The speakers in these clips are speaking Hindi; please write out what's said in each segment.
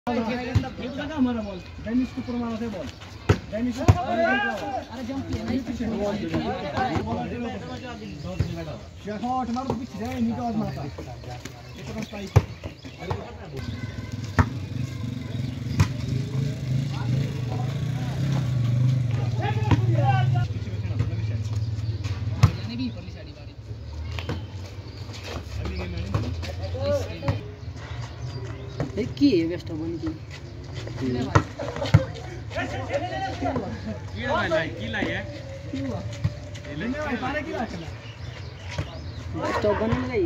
हमारा बॉल डेनिस को परमाना से बॉल डेनिस अरे जंप किया नहीं पीछे शॉट मार तो पीछे जाए नहीं तो आज मारता इतना स्ट्राइक यानी भी परली साइड बारी अभी गेम है की है वेस्ट बन की किले भाई किला है क्यों ले भाई बारे किला चला वेस्ट बन गई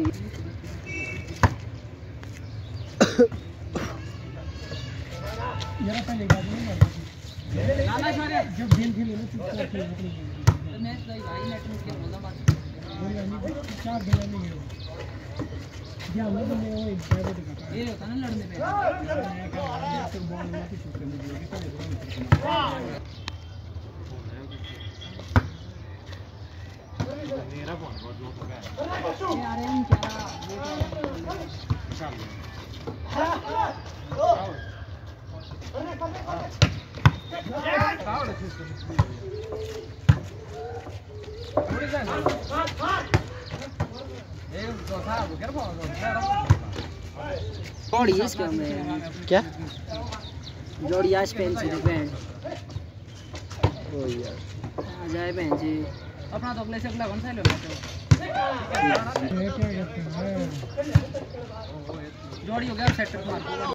यार पहले बात नहीं मार लाला सारे जब गेम खेले ना चुपचाप खेल मैच भाई नेट में क्या बोलना बात चार गेम नहीं है क्या मतलब मैं वो प्राइवेट का ये होता ना लड़ने पे तो बॉल में की शूट करने के लिए मेरा फोन बहुत लोग हो गया यार इन क्या जोड़ी इसका में क्या जोड़ी आज पेन से बैंड ओ यार आ जाए बहन जी अपना तो अगले से अगला कौन सा लो जोड़ी हो गया सेट मार